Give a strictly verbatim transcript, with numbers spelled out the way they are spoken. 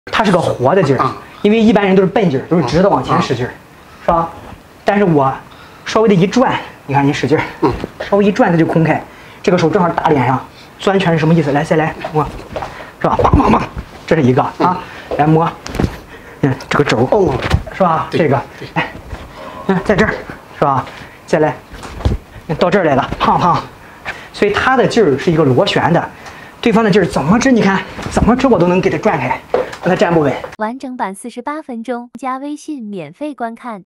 它是个活的劲儿，因为一般人都是笨劲儿，都是直的往前使劲儿，是吧？但是我稍微的一转，你看你使劲儿，稍微一转它就空开，这个手正好打脸上，钻拳是什么意思？来，再来摸，是吧？梆梆梆，这是一个啊，来摸，嗯，这个轴，是吧？这个，哎，嗯，在这儿，是吧？再来，到这儿来了，胖胖，所以它的劲儿是一个螺旋的。对方的劲儿怎么支？你看怎么支我都能给他转开，让他站不稳。 完整版四十八分钟，加微信免费观看。